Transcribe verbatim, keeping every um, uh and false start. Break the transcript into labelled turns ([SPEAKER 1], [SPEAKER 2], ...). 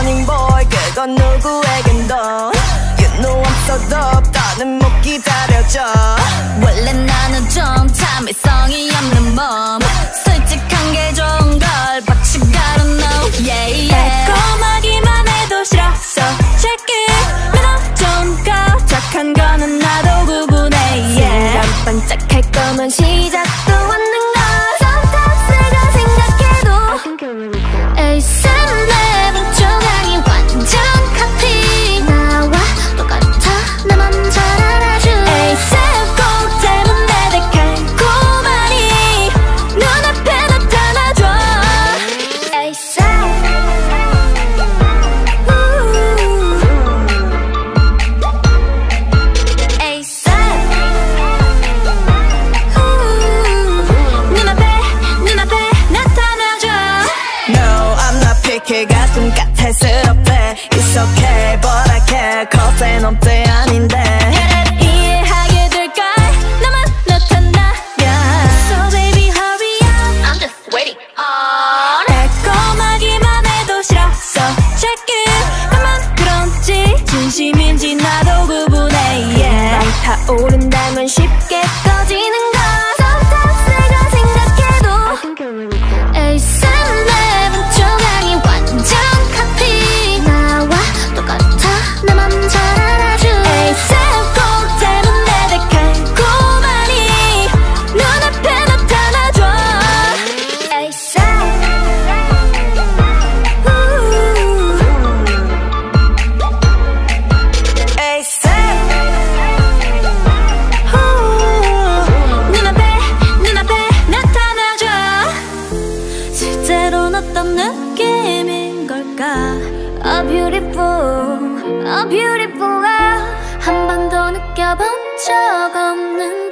[SPEAKER 1] running boy 그건 누구에겐 더 You know I'm so dope 더는 못 기다려져
[SPEAKER 2] 원래 나는 좀 참을성이 없는 몸 솔직한 게 좋은 걸 But you gotta know yeah yeah
[SPEAKER 1] 달콤하기만 해도 싫어 So check it 매너 좋은 거 착한 거는 나도 구분해 yeah
[SPEAKER 2] 순간 반짝할 거면 시작도 않는 걸
[SPEAKER 1] Sometimes 내가 생각해도
[SPEAKER 2] 에이셉 랩은 조각이 완전 카피 나와 똑같아 나만 잘 알아줘
[SPEAKER 1] 에이셉 꼭 닮은 내 달콤하니 눈앞에 나타나줘
[SPEAKER 2] 에이셉 에이셉
[SPEAKER 1] 눈앞에 눈앞에 나타나줘 No I'm not picky 가슴 까탈스럽대 It's okay but I care Cause 내 놈때 아닌데 이해하게 될걸 나만 나타나면
[SPEAKER 2] So baby hurry up I'm just waiting on
[SPEAKER 1] 달콤하기만 해도 싫어 So check it 나만 그런지 진심인지 나도 구분해 yeah
[SPEAKER 2] 타오른다면 쉽게 꺼지는 걸
[SPEAKER 1] Sometimes 내가 생각해도
[SPEAKER 2] 에이셉 랩은 조각이 완전 카피 나와 똑같아 나만 잘 알아줘
[SPEAKER 1] 에이셉 꼭 닮은 내 달콤하니 눈앞에 나타나줘
[SPEAKER 2] 에이셉
[SPEAKER 1] 에이셉 눈앞에 눈앞에 나타나줘 실제로는 어떤 느낌인 걸까
[SPEAKER 2] A beautiful, a beautiful love 한 번도 느껴본 적 없는